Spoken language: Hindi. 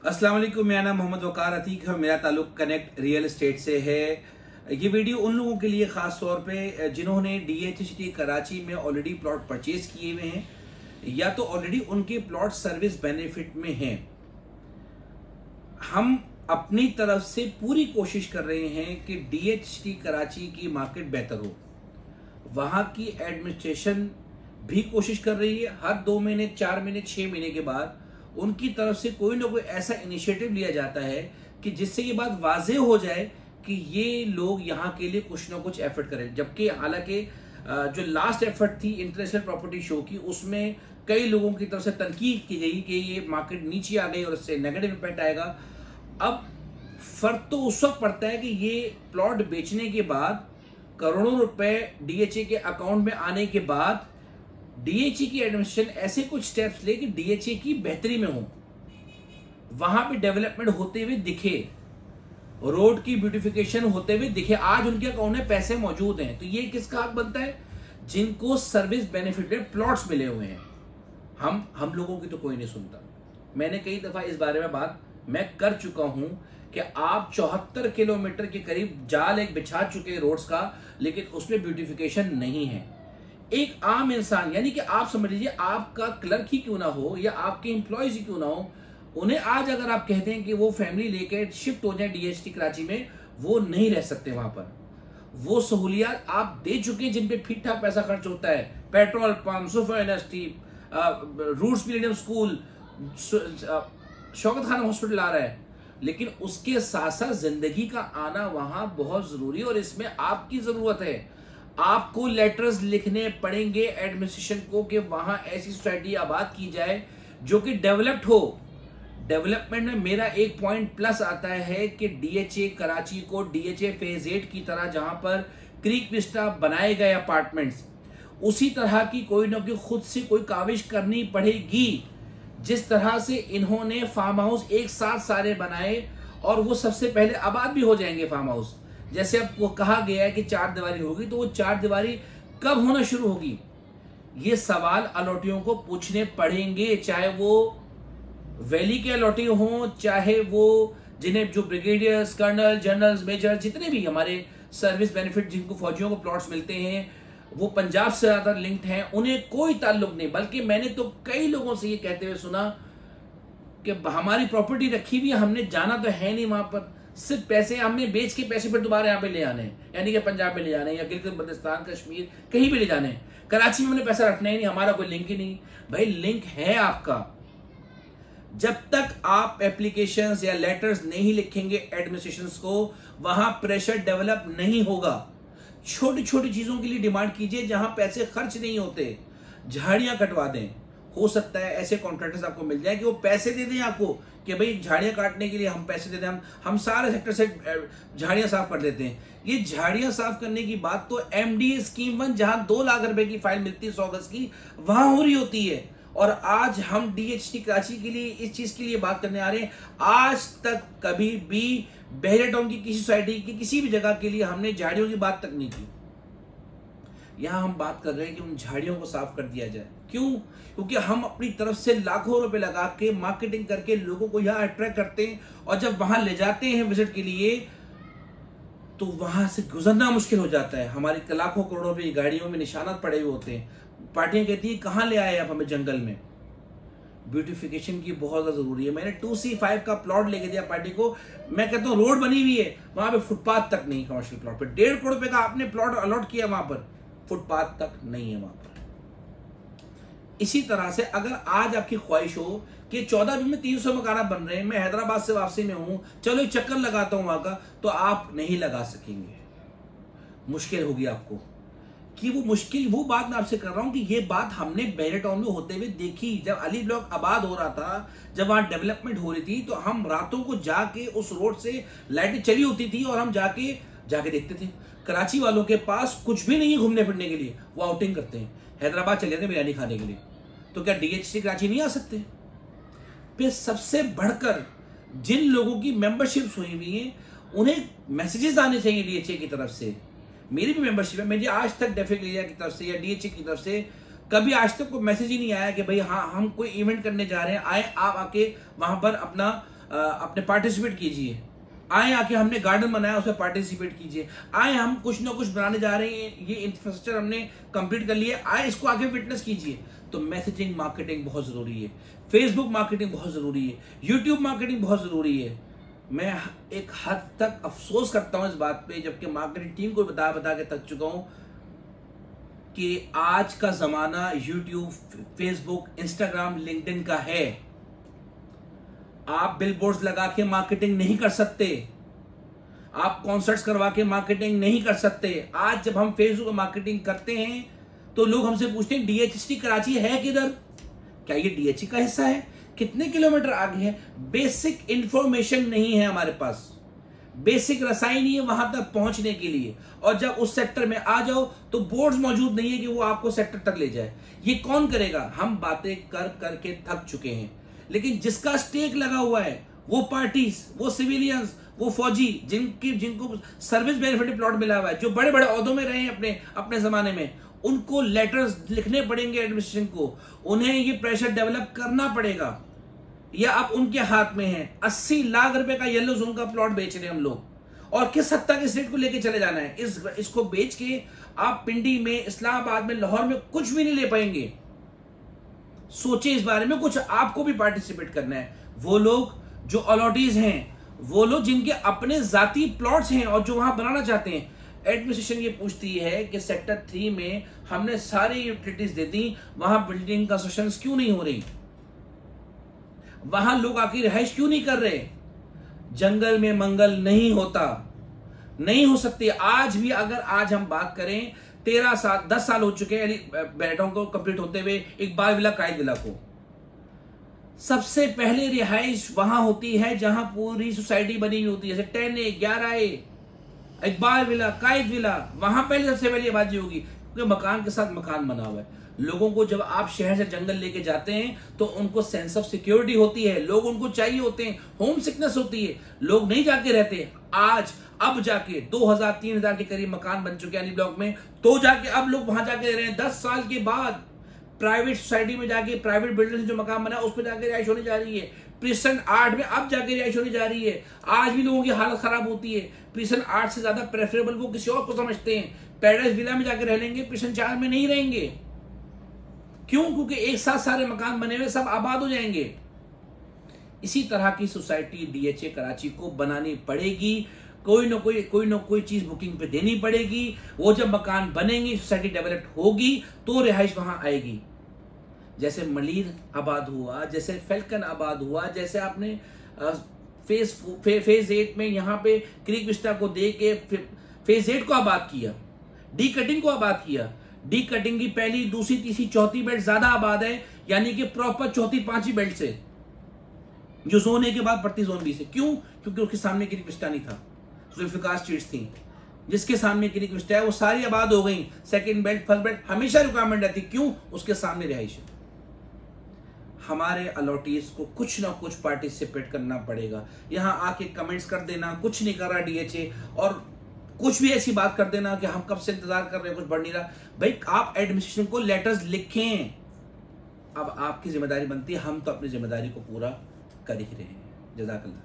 अस्सलाम वालेकुम, मेरा नाम मोहम्मद वकार अतीक है। मेरा ताल्लुक कनेक्ट रियल एस्टेट से है। ये वीडियो उन लोगों के लिए ख़ास तौर पे जिन्होंने DHT कराची में ऑलरेडी प्लॉट परचेज किए हुए हैं या तो ऑलरेडी उनके प्लॉट सर्विस बेनिफिट में हैं। हम अपनी तरफ से पूरी कोशिश कर रहे हैं कि DHT कराची की मार्केट बेहतर हो। वहाँ की एडमिनिस्ट्रेशन भी कोशिश कर रही है। हर 2 महीने, 4 महीने, 6 महीने के बाद उनकी तरफ से कोई ना कोई ऐसा इनिशिएटिव लिया जाता है कि जिससे ये बात वाज़ेह हो जाए कि ये लोग यहाँ के लिए कुछ ना कुछ एफर्ट करें। जबकि हालांकि जो लास्ट एफर्ट थी इंटरनेशनल प्रॉपर्टी शो की, उसमें कई लोगों की तरफ से तनकीद की गई कि ये मार्केट नीचे आ गई और इससे नेगेटिव इम्पैक्ट आएगा। अब फर्क तो उस वक्त पड़ता है कि ये प्लॉट बेचने के बाद करोड़ों रुपए DHA के अकाउंट में आने के बाद DHA की एडमिनिस्ट्रेशन ऐसे कुछ स्टेप्स ले कि DHA की बेहतरी में हो, वहां पे डेवलपमेंट होते हुए दिखे, रोड की ब्यूटिफिकेशन होते हुए दिखे। आज उनके अकाउंट में पैसे मौजूद हैं, तो ये किसका हक बनता है? जिनको सर्विस बेनिफिट में प्लॉट्स मिले हुए हैं। हम लोगों की तो कोई नहीं सुनता। मैंने कई दफा इस बारे में बात मैं कर चुका हूं कि आप 74 किलोमीटर के करीब जाल एक बिछा चुके रोड्स का, लेकिन उसमें ब्यूटिफिकेशन नहीं है। एक आम इंसान, यानी कि आप समझ लीजिए आपका क्लर्क ही क्यों ना हो या आपके एम्प्लॉयज ही क्यों ना हो, उन्हें आज अगर आप कहते हैं कि वो फैमिली लेके शिफ्ट हो जाए DHT कराची में, वो नहीं रह सकते वहां पर। वो सहूलियात आप दे चुके हैं जिन पे ठीक ठाक पैसा खर्च होता है। पेट्रोल पंप, सोफा university, Roots Millennium School, Shaukat Khan hospital आ रहा है, लेकिन उसके साथ साथ जिंदगी का आना वहां बहुत जरूरी है और इसमें आपकी जरूरत है। आपको लेटर्स लिखने पड़ेंगे एडमिनिस्ट्रेशन को कि वहां ऐसी सोसाइटी आबाद की जाए जो कि डेवलप्ड हो। डेवलपमेंट में मेरा एक पॉइंट प्लस आता है कि DHA कराची को DHA फेज 8 की तरह, जहां पर क्रीक विस्टा बनाए गए अपार्टमेंट्स, उसी तरह की कोई ना कोई खुद से कोई काविश करनी पड़ेगी। जिस तरह से इन्होंने फार्म हाउस एक साथ सारे बनाए और वो सबसे पहले आबाद भी हो जाएंगे फार्म हाउस। जैसे अब वो कहा गया है कि 4 दीवारी होगी, तो वो 4 दीवारी कब होना शुरू होगी? ये सवाल अलॉटियों को पूछने पड़ेंगे, चाहे वो वैली के अलॉटी हों, चाहे वो जिन्हें जो ब्रिगेडियर्स, कर्नल, जनरल्स, मेजर, जितने भी हमारे सर्विस बेनिफिट जिनको फौजियों को प्लॉट्स मिलते हैं, वो पंजाब से ज्यादा लिंक्ड हैं, उन्हें कोई ताल्लुक नहीं। बल्कि मैंने तो कई लोगों से ये कहते हुए सुना कि हमारी प्रॉपर्टी रखी हुई है, हमने जाना तो है नहीं वहां पर, सिर्फ पैसे हमने बेच के पैसे फिर दोबारा यहाँ पे ले आने हैं, यानी कि पंजाब में ले जाने हैं या गिलगित बल्तिस्तान, कश्मीर, कहीं भी ले जाने हैं। कराची में हमने पैसा रखना ही नहीं, हमारा कोई लिंक ही नहीं। भाई लिंक है आपका। जब तक आप एप्लीकेशंस या लेटर्स नहीं लिखेंगे एडमिनिस्ट्रेशंस को, वहां प्रेशर डेवलप नहीं होगा। छोटी छोटी चीजों के लिए डिमांड कीजिए जहां पैसे खर्च नहीं होते। झाड़ियां कटवा दें, हो सकता है ऐसे कॉन्ट्रैक्टर्स आपको मिल जाए कि वो पैसे दे दें आपको कि भाई झाड़ियां काटने के लिए हम पैसे दे दें, हम सारे सेक्टर से झाड़ियां साफ कर देते हैं। ये झाड़ियां साफ करने की बात तो MDA स्कीम 1, जहां 2 लाख रुपए की फाइल मिलती है 100 गज की, वहां हो रही होती है। और आज हम DHT कराची के लिए इस चीज के लिए बात करने आ रहे हैं। आज तक कभी भी बहरे टाउन की किसी सोसाइटी की किसी भी जगह के लिए हमने झाड़ियों की बात तक नहीं की। यहां हम बात कर रहे हैं कि उन झाड़ियों को साफ कर दिया जाए। क्यों? क्योंकि हम अपनी तरफ से लाखों रुपए लगा के मार्केटिंग करके लोगों को यहां अट्रैक्ट करते हैं, और जब वहां ले जाते हैं विजिट के लिए तो वहां से गुजरना मुश्किल हो जाता है। हमारी लाखों करोड़ों रुपए गाड़ियों में निशानात पड़े हुए होते हैं। पार्टियां कहती हैं कहां ले आए आप हमें जंगल में। ब्यूटिफिकेशन की बहुत ज्यादा जरूरी है। मैंने 2C5 का प्लॉट लेके दिया पार्टी को। मैं कहता हूँ रोड बनी हुई है, वहां पे फुटपाथ तक नहीं। कमर्शियल प्लॉट पे 1.5 करोड़ रुपए का आपने प्लॉट अलॉट किया, वहां पर फुटपाथ तक नहीं है वहां पर। इसी तरह से अगर आज आपकी ख्वाहिश हो कि 14 दिन में 300 मकान बन रहे हैं, मैं हैदराबाद से वापसी में हूं, चलो एक चक्कर लगाता हूं वहां का, तो आप नहीं लगा सकेंगे। मुश्किल होगी आपको। कि वो बात मैं आपसे कर रहा हूं कि ये बात हमने बहरे टाउन में होते हुए देखी। जब अली ब्लॉक आबाद हो रहा था, जब वहां डेवलपमेंट हो रही थी, तो हम रातों को जाके उस रोड से लाइटें चली होती थी और हम जाके देखते थे। कराची वालों के पास कुछ भी नहीं है घूमने फिरने के लिए, वो आउटिंग करते हैं। हैदराबाद चले जाते बिरयानी खाने के लिए, तो क्या DHT कराची नहीं आ सकते? फिर सबसे बढ़कर जिन लोगों की मेंबरशिप्स हुई हुई है, उन्हें मैसेजेस आने चाहिए DHA की तरफ से। मेरी भी मेंबरशिप है, मेरी आज तक डेफिक एरिया की तरफ से या DHA की तरफ से कभी आज तक कोई मैसेज ही नहीं आया कि भाई हाँ हम कोई इवेंट करने जा रहे हैं, आए आप आके वहां पर अपना अपने पार्टिसिपेट कीजिए, आए आके हमने गार्डन बनाया उसमें पार्टिसिपेट कीजिए, आए हम कुछ ना कुछ बनाने जा रहे हैं, ये इंफ्रास्ट्रक्चर हमने कंप्लीट कर लिया, आए इसको आगे विटनेस कीजिए। तो मैसेजिंग मार्केटिंग बहुत जरूरी है, फेसबुक मार्केटिंग बहुत जरूरी है, यूट्यूब मार्केटिंग बहुत जरूरी है। मैं एक हद तक अफसोस करता हूं इस बात पे, जबकि मार्केटिंग टीम को बता बता के थक चुका हूं कि आज का जमाना यूट्यूब, फेसबुक, इंस्टाग्राम, लिंक्डइन का है। आप बिलबोर्ड्स लगा के मार्केटिंग नहीं कर सकते, आप कॉन्सर्ट्स करवा के मार्केटिंग नहीं कर सकते। आज जब हम फेसबुक मार्केटिंग करते हैं तो लोग हमसे पूछते हैं डीएचसी कराची है किधर, क्या ये डीएचसी का हिस्सा है, कितने किलोमीटर आगे है। बेसिक इंफॉर्मेशन नहीं है हमारे पास, बेसिक रसाई नहीं है वहां तक पहुंचने के लिए। और जब उस सेक्टर में आ जाओ तो बोर्ड्स मौजूद नहीं है कि वो आपको सेक्टर तक ले जाए। ये कौन करेगा? हम बातें कर करके थक चुके हैं। लेकिन जिसका स्टेक लगा हुआ है, वो पार्टीज, वो सिविलियंस, वो फौजी जिनको सर्विस बेनिफिट प्लॉट मिला हुआ है, जो बड़े बड़े ओहदों में रहे हैं अपने जमाने में, उनको लेटर्स लिखने पड़ेंगे एडमिनिस्ट्रेशन को, उन्हें ये प्रेशर डेवलप करना पड़ेगा। या अब उनके हाथ में है 80 लाख रुपए का येलो जोन का प्लॉट बेच रहे हैं हम लोग, और किस हद तक इस रेट को लेके चले जाना है। इसको बेच के आप पिंडी में, इस्लामाबाद में, लाहौर में कुछ भी नहीं ले पाएंगे। सोचे इस बारे में, कुछ आपको भी पार्टिसिपेट करना है। वो लोग जो अलॉटीज हैं, वो लोग जिनके अपने जाती प्लॉट्स हैं और जो वहां बनाना चाहते हैं, एडमिनिस्ट्रेशन ये पूछती है कि सेक्टर 3 में हमने सारी यूटिलिटीज दे दी, वहां बिल्डिंग कंस्ट्रक्शन क्यों नहीं हो रही, वहां लोग आके रिहाइश क्यों नहीं कर रहे। जंगल में मंगल नहीं होता, नहीं हो सकती। आज भी अगर आज हम बात करें 13 साल 10 साल हो चुके हैं बैठकों को कंप्लीट होते हुए इकबाल विला, कायद विला को। सबसे पहले रिहाइश वहां होती है जहां पूरी सोसाइटी बनी हुई होती है, जैसे 10A, 11A, इकबाल विला, कायद विला, वहां पहले सबसे पहले आबादी होगी, क्योंकि मकान के साथ मकान बना हुआ है। लोगों को जब आप शहर से जंगल लेके जाते हैं तो उनको सेंस ऑफ सिक्योरिटी होती है, लोग उनको चाहिए होते हैं, होम सिकनेस होती है, लोग नहीं जाके रहते। आज अब जाके 2000-3000 के करीब मकान बन चुके हैं ब्लॉक में, तो जाके अब लोग वहां जाके रह रहे हैं। 10 साल के बाद प्राइवेट सोसाइटी में जाके, प्राइवेट बिल्डर से जो मकान बना उस पर जाके रिहाइश होने जा रही है। प्रिसन 8 में अब जाके रिहाइश होने जा रही है। आज भी लोगों की हालत खराब होती है। प्रिसन 8 से ज्यादा प्रेफरेबल वो किसी और को समझते हैं। पैराडाइज विला में जाके रह लेंगे, प्रिसन 4 में नहीं रहेंगे। क्यों? क्योंकि एक साथ सारे मकान बने हुए, सब आबाद हो जाएंगे। इसी तरह की सोसाइटी डीएचए कराची को बनानी पड़ेगी। कोई ना कोई चीज बुकिंग पे देनी पड़ेगी। वो जब मकान बनेंगे, सोसाइटी डेवलप होगी, तो रिहाइश वहां आएगी। जैसे मलीर आबाद हुआ, जैसे फेल्कन आबाद हुआ, जैसे आपने फेज 8 में यहाँ पे क्रीक विस्टा को दे के फेज 8 को आबाद किया, डी कटिंग को आबाद किया। डी कटिंग की पहली, दूसरी, तीसरी, चौथी बेल्ट ज्यादा आबाद है, यानी कि प्रॉपर चौथी, पांचवी बेल्ट से, जो जोन ए के बाद पड़ती जोन बी से। क्यों? क्योंकि उसके सामने क्रीक विस्टा नहीं था, जुल्फिकार स्ट्रीट्स थी। जिसके सामने क्रीक विस्टा है वो सारी आबाद हो गई। सेकंड बेल्ट, फर्स्ट बेल्ट हमेशा रिक्वायरमेंट रहती। क्यों? उसके सामने रिहाइश है। हमारे अलॉटीज को कुछ ना कुछ पार्टिसिपेट करना पड़ेगा। यहां आके कमेंट्स कर देना कुछ नहीं कर रहा डीएचए, और कुछ भी ऐसी बात कर देना कि हम कब से इंतजार कर रहे हैं, कुछ बढ़ नहीं रहा। भाई आप एडमिनिस्ट्रेशन को लेटर्स लिखें। अब आपकी जिम्मेदारी बनती है, हम तो अपनी जिम्मेदारी को पूरा कर ही रहे हैं। जज़ाकल्लाह।